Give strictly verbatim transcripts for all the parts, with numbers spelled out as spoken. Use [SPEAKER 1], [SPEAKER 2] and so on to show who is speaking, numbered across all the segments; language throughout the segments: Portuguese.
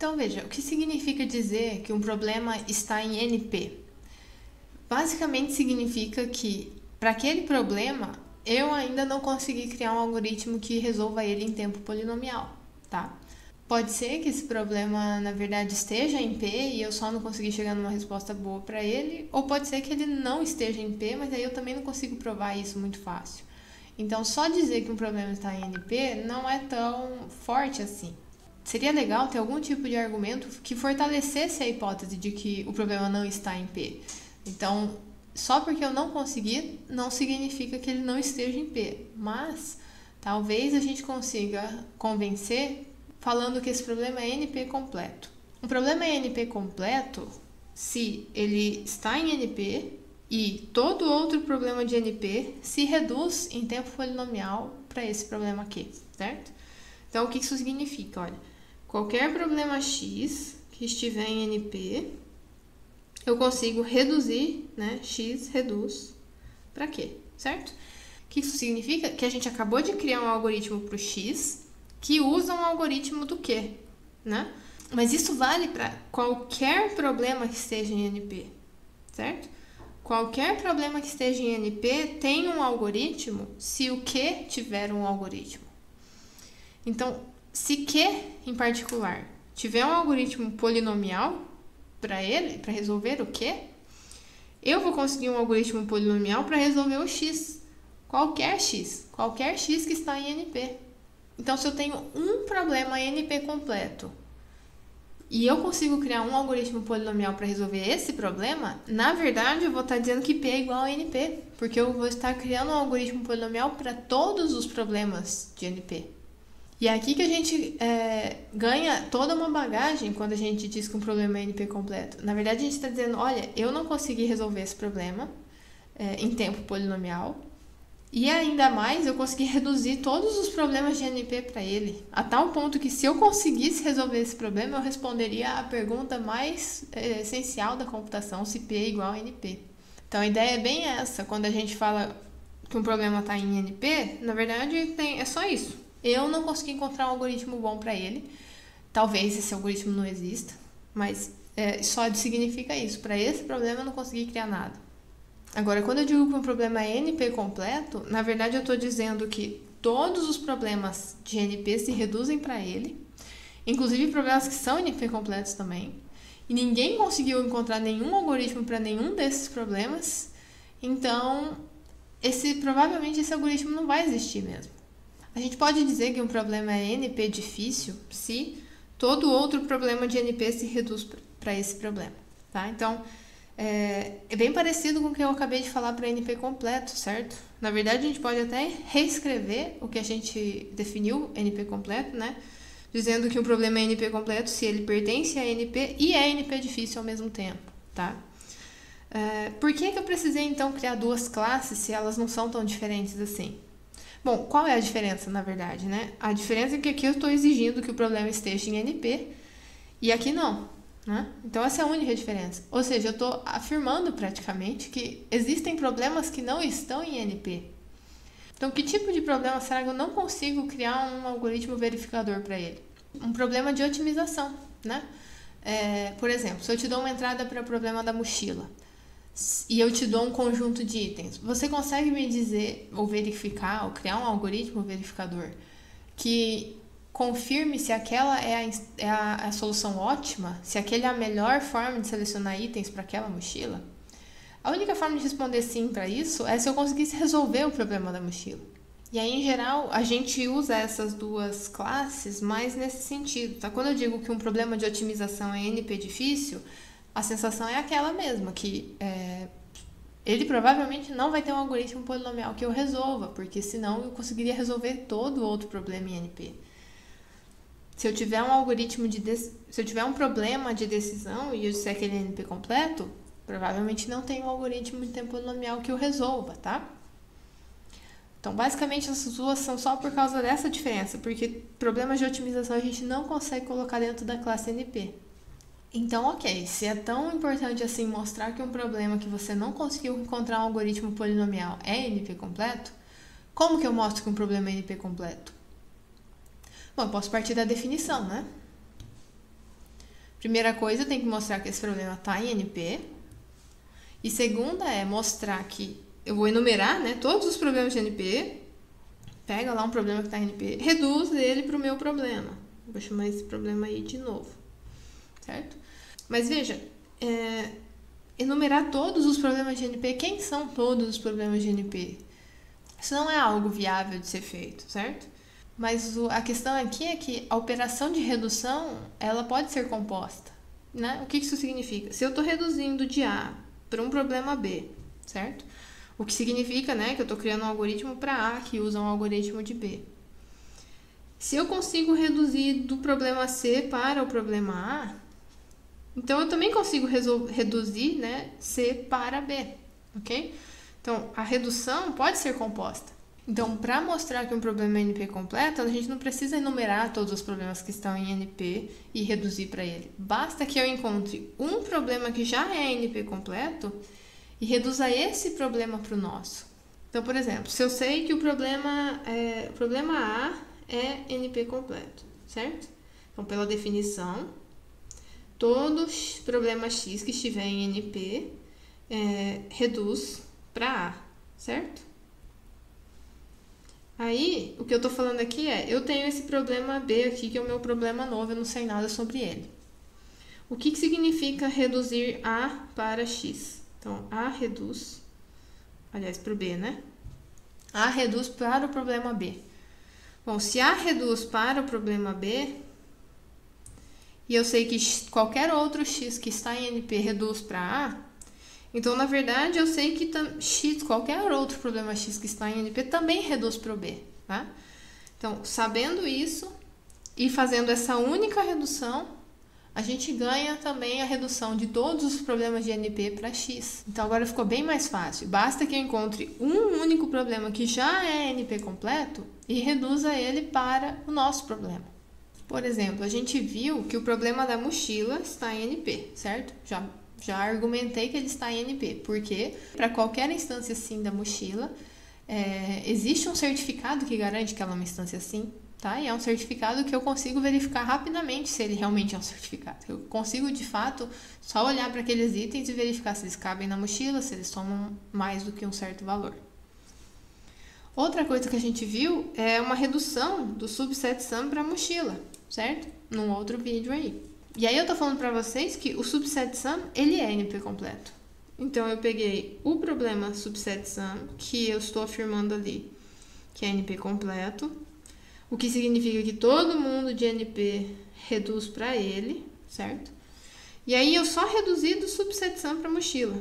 [SPEAKER 1] Então veja, o que significa dizer que um problema está em N P? Basicamente significa que para aquele problema eu ainda não consegui criar um algoritmo que resolva ele em tempo polinomial, tá? Pode ser que esse problema, na verdade, esteja em P e eu só não consegui chegar numa resposta boa para ele, ou pode ser que ele não esteja em P, mas aí eu também não consigo provar isso muito fácil. Então, só dizer que um problema está em N P não é tão forte assim. Seria legal ter algum tipo de argumento que fortalecesse a hipótese de que o problema não está em P. Então, só porque eu não consegui, não significa que ele não esteja em P. Mas, talvez a gente consiga convencer falando que esse problema é N P completo. Um problema é N P completo se ele está em N P e todo outro problema de N P se reduz em tempo polinomial para esse problema aqui, certo? Então, o que isso significa? Olha, qualquer problema x que estiver em N P, eu consigo reduzir, né? X reduz para quê, certo? O que isso significa? Que a gente acabou de criar um algoritmo para o x que usa um algoritmo do quê, né? Mas isso vale para qualquer problema que esteja em N P, certo? Qualquer problema que esteja em N P tem um algoritmo se o Q tiver um algoritmo. Então, se Q, em particular, tiver um algoritmo polinomial para ele, para resolver o Q, eu vou conseguir um algoritmo polinomial para resolver o X. Qualquer X, qualquer X que está em N P. Então, se eu tenho um problema N P completo e eu consigo criar um algoritmo polinomial para resolver esse problema, na verdade, eu vou estar dizendo que P é igual a N P, porque eu vou estar criando um algoritmo polinomial para todos os problemas de N P. E é aqui que a gente é, ganha toda uma bagagem quando a gente diz que um problema é N P completo. Na verdade, a gente está dizendo, olha, eu não consegui resolver esse problema é, em tempo polinomial, e ainda mais, eu consegui reduzir todos os problemas de N P para ele, a tal ponto que se eu conseguisse resolver esse problema, eu responderia a pergunta mais é, essencial da computação, se P é igual a N P. Então, a ideia é bem essa. Quando a gente fala que um problema está em N P, na verdade, tem, é só isso. Eu não consegui encontrar um algoritmo bom para ele. Talvez esse algoritmo não exista, mas é, só significa isso. Para esse problema, eu não consegui criar nada. Agora, quando eu digo que um problema é N P completo, na verdade eu estou dizendo que todos os problemas de N P se reduzem para ele, inclusive problemas que são N P completos também, e ninguém conseguiu encontrar nenhum algoritmo para nenhum desses problemas, então esse, provavelmente esse algoritmo não vai existir mesmo. A gente pode dizer que um problema é N P difícil se todo outro problema de N P se reduz para esse problema, tá? Então, É, é bem parecido com o que eu acabei de falar para N P completo, certo? Na verdade, a gente pode até reescrever o que a gente definiu, N P completo, né? Dizendo que um problema é N P completo se ele pertence a N P e é N P difícil ao mesmo tempo, tá? É, por que que eu precisei, então, criar duas classes se elas não são tão diferentes assim? Bom, qual é a diferença, na verdade, né? A diferença é que aqui eu estou exigindo que o problema esteja em N P e aqui não. Né? Então, essa é a única diferença. Ou seja, eu estou afirmando praticamente que existem problemas que não estão em N P. Então, que tipo de problema será que eu não consigo criar um algoritmo verificador para ele? Um problema de otimização, né? É, por exemplo, se eu te dou uma entrada para o problema da mochila e eu te dou um conjunto de itens, você consegue me dizer, ou verificar, ou criar um algoritmo verificador que confirme se aquela é a, é a, a solução ótima, se aquela é a melhor forma de selecionar itens para aquela mochila? A única forma de responder sim para isso é se eu conseguisse resolver o problema da mochila. E aí, em geral, a gente usa essas duas classes mais nesse sentido, tá? Quando eu digo que um problema de otimização é N P difícil, a sensação é aquela mesma, que é, ele provavelmente não vai ter um algoritmo polinomial que eu resolva, porque senão eu conseguiria resolver todo outro problema em N P. Se eu tiver um algoritmo de de... se eu tiver um problema de decisão e eu disser que ele é N P completo, provavelmente não tem um algoritmo de tempo polinomial que eu resolva, tá? Então, basicamente, essas duas são só por causa dessa diferença, porque problemas de otimização a gente não consegue colocar dentro da classe N P. Então, ok, se é tão importante assim mostrar que um problema que você não conseguiu encontrar um algoritmo polinomial é N P completo, como que eu mostro que um problema é N P completo? Bom, eu posso partir da definição, né? Primeira coisa, eu tenho que mostrar que esse problema está em N P. E segunda é mostrar que eu vou enumerar, né, todos os problemas de N P, pega lá um problema que está em N P, reduz ele para o meu problema. Vou chamar esse problema aí de novo, certo? Mas veja, é, enumerar todos os problemas de N P, quem são todos os problemas de N P? Isso não é algo viável de ser feito, certo? Mas o, a questão aqui é que a operação de redução, ela pode ser composta, né? O que isso significa? Se eu estou reduzindo de A para um problema B, certo? O que significa, né, que eu estou criando um algoritmo para A que usa um algoritmo de B. Se eu consigo reduzir do problema C para o problema A, então eu também consigo reduzir, né, C para B, ok? Então, a redução pode ser composta. Então, para mostrar que um problema é N P completo, a gente não precisa enumerar todos os problemas que estão em N P e reduzir para ele. Basta que eu encontre um problema que já é N P completo e reduza esse problema para o nosso. Então, por exemplo, se eu sei que o problema, é, o problema A é N P completo, certo? Então, pela definição, todo problema X que estiver em N P é, reduz para A, certo? Aí, o que eu estou falando aqui é, eu tenho esse problema B aqui, que é o meu problema novo, eu não sei nada sobre ele. O que, que significa reduzir A para X? Então, A reduz, aliás, para o B, né? A reduz para o problema B. Bom, se A reduz para o problema B, e eu sei que qualquer outro X que está em N P reduz para A, então, na verdade, eu sei que X, qualquer outro problema X que está em N P também reduz para o B, tá? Então, sabendo isso e fazendo essa única redução, a gente ganha também a redução de todos os problemas de N P para X. Então, agora ficou bem mais fácil. Basta que eu encontre um único problema que já é N P completo e reduza ele para o nosso problema. Por exemplo, a gente viu que o problema da mochila está em N P, certo? Já Já argumentei que ele está em N P, porque para qualquer instância sim da mochila, é, existe um certificado que garante que ela é uma instância sim, tá? E é um certificado que eu consigo verificar rapidamente se ele realmente é um certificado. Eu consigo, de fato, só olhar para aqueles itens e verificar se eles cabem na mochila, se eles somam mais do que um certo valor. Outra coisa que a gente viu é uma redução do subset sum para a mochila, certo? Num outro vídeo aí. E aí eu tô falando pra vocês que o subset sum, ele é N P completo. Então, eu peguei o problema subset sum, que eu estou afirmando ali, que é N P completo, o que significa que todo mundo de N P reduz pra ele, certo? E aí, eu só reduzi do subset sum pra mochila.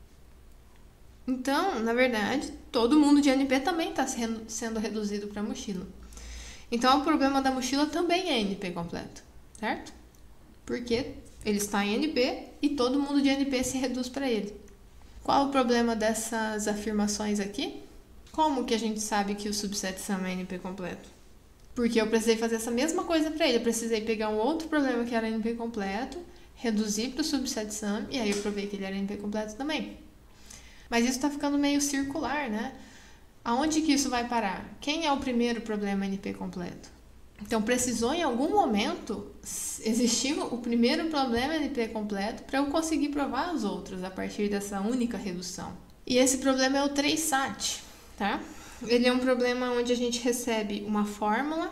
[SPEAKER 1] Então, na verdade, todo mundo de N P também está sendo reduzido pra mochila. Então, o problema da mochila também é N P completo, certo? Porque ele está em N P e todo mundo de N P se reduz para ele. Qual o problema dessas afirmações aqui? Como que a gente sabe que o subset sum é N P completo? Porque eu precisei fazer essa mesma coisa para ele. Eu precisei pegar um outro problema que era N P completo, reduzir para o subset sum, e aí eu provei que ele era N P completo também. Mas isso está ficando meio circular, né? Aonde que isso vai parar? Quem é o primeiro problema N P completo? Então, precisou em algum momento existir o primeiro problema N P completo para eu conseguir provar os outros a partir dessa única redução. E esse problema é o três sat, tá? Ele é um problema onde a gente recebe uma fórmula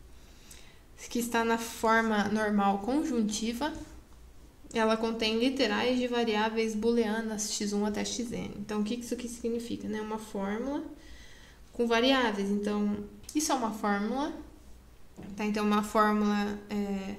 [SPEAKER 1] que está na forma normal conjuntiva. Ela contém literais de variáveis booleanas x um até xn. Então, o que isso aqui significa? Né? Uma fórmula com variáveis. Então, isso é uma fórmula... Tá, então, uma fórmula é,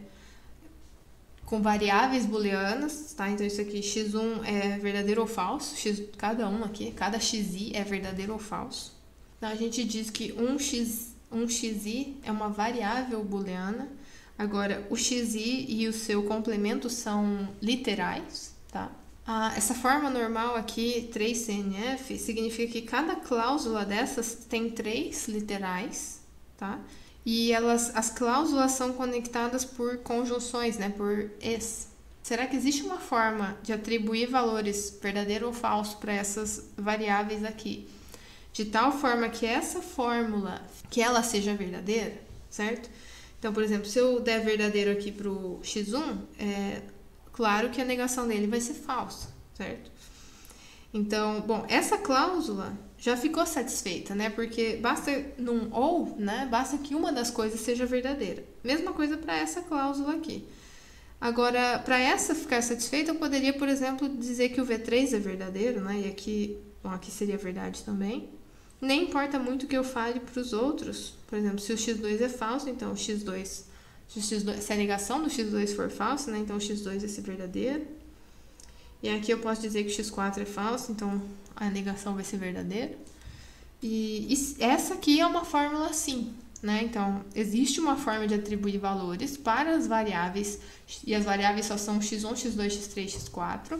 [SPEAKER 1] com variáveis booleanas, tá? Então, isso aqui, x um é verdadeiro ou falso, x, cada um aqui, cada xi é verdadeiro ou falso. Então, a gente diz que um, x, um xi é uma variável booleana. Agora, o xi e o seu complemento são literais, tá? Ah, essa forma normal aqui, três C N F, significa que cada cláusula dessas tem três literais, tá? E elas, as cláusulas são conectadas por conjunções, né, por es. Será que existe uma forma de atribuir valores verdadeiro ou falso para essas variáveis aqui? De tal forma que essa fórmula, que ela seja verdadeira, certo? Então, por exemplo, se eu der verdadeiro aqui para o x um, é, claro que a negação dele vai ser falsa, certo? Então, bom, essa cláusula já ficou satisfeita, né? Porque basta num ou, né? Basta que uma das coisas seja verdadeira. Mesma coisa para essa cláusula aqui. Agora, para essa ficar satisfeita, eu poderia, por exemplo, dizer que o V três é verdadeiro, né? E aqui, bom, aqui seria verdade também. Nem importa muito o que eu fale para os outros. Por exemplo, se o x dois é falso, então o x dois, se, o x dois, se a negação do x dois for falsa, né? Então o x dois vai ser verdadeiro. E aqui eu posso dizer que o x quatro é falso, então a negação vai ser verdadeira. E, e essa aqui é uma fórmula sim, né? Então, existe uma forma de atribuir valores para as variáveis, e as variáveis só são x um, x dois, x três, x quatro,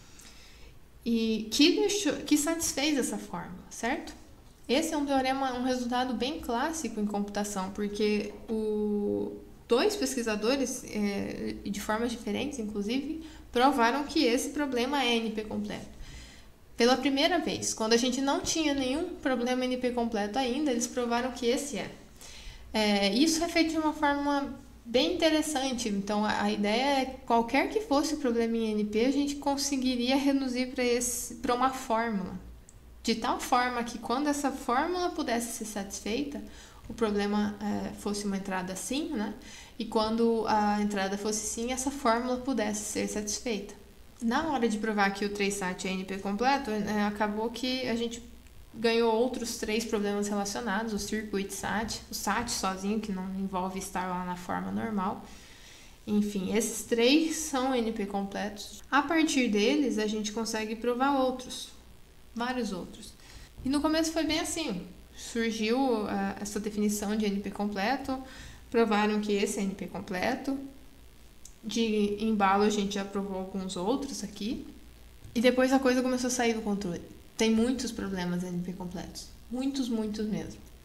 [SPEAKER 1] e que, deixou, que satisfez essa fórmula, certo? Esse é um teorema, um resultado bem clássico em computação, porque o, dois pesquisadores, é, de formas diferentes, inclusive, provaram que esse problema é N P completo. Pela primeira vez, quando a gente não tinha nenhum problema N P completo ainda, eles provaram que esse é. É, isso é feito de uma forma bem interessante. Então, a, a ideia é que qualquer que fosse o problema em N P, a gente conseguiria reduzir para uma fórmula. De tal forma que quando essa fórmula pudesse ser satisfeita, o problema é, fosse uma entrada sim, né? E quando a entrada fosse sim, essa fórmula pudesse ser satisfeita. Na hora de provar que o três sat é N P completo, é, acabou que a gente ganhou outros três problemas relacionados, o circuit sat, o sat sozinho, que não envolve estar lá na forma normal. Enfim, esses três são N P completos. A partir deles, a gente consegue provar outros, vários outros. E no começo foi bem assim, surgiu uh, essa definição de N P completo, provaram que esse é N P completo, de embalo a gente já provou alguns outros aqui, e depois a coisa começou a sair do controle. Tem muitos problemas N P completos, muitos, muitos mesmo.